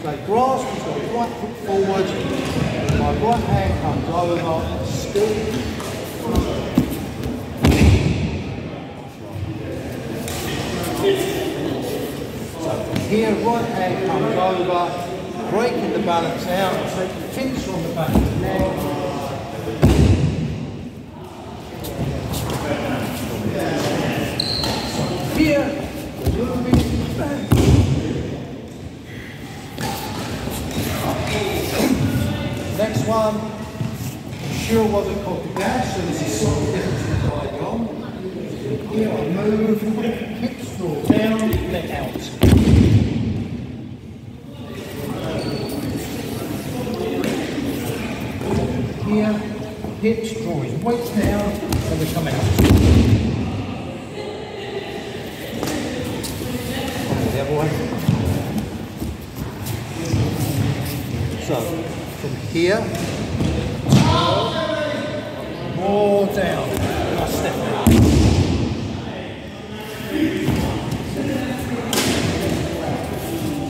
So grasp, he's got his right foot forward, my right hand comes over, scoop. So from here, right hand comes over, breaking the balance out, take the pincer on the back of the neck. So here, moving back. Next one, Ushiro Waza Kote Dash, so this is sort of different to the Dai. Here I move, hips draw down, neck out. Here, hips draw his weight down, and we come out. The other way. So, from here, more down.